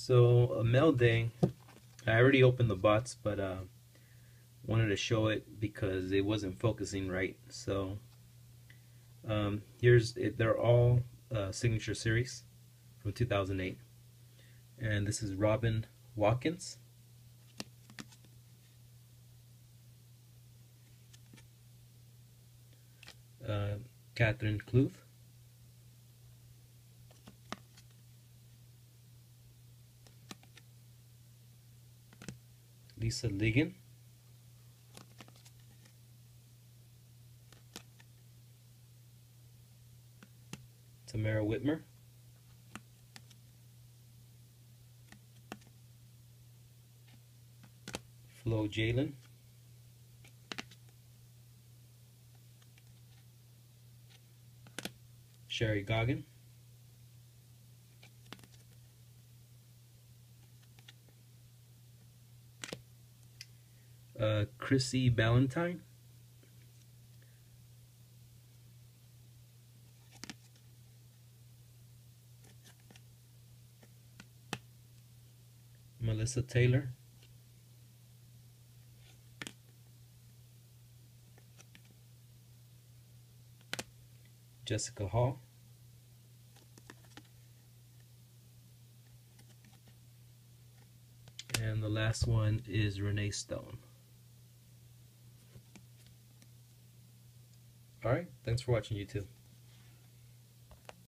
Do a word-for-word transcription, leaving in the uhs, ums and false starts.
So a mail day, I already opened the box, but uh, wanted to show it because it wasn't focusing right. So um, here's it. They're all uh, signature series from two thousand eight, and this is Robin Watkins. Uh, Catherine Cluth, Lisa Ligon, Tamara Whitmer, Flo Jalen, Sherry Goggin, uh, Chrissy Ballantyne, Melissa Taylor, Jessica Hall, and the last one is Renee Stone. Alright, thanks for watching YouTube.